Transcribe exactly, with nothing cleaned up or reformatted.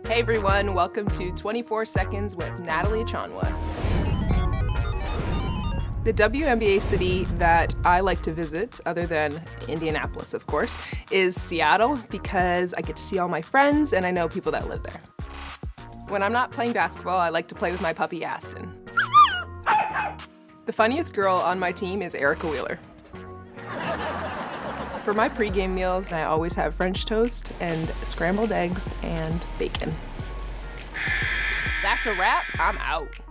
Hey everyone, welcome to twenty-four seconds with Natalie Chanwa. The W N B A city that I like to visit, other than Indianapolis of course, is Seattle because I get to see all my friends and I know people that live there. When I'm not playing basketball, I like to play with my puppy Aston. The funniest girl on my team is Erica Wheeler. For my pregame meals, I always have French toast and scrambled eggs and bacon. That's a wrap. I'm out.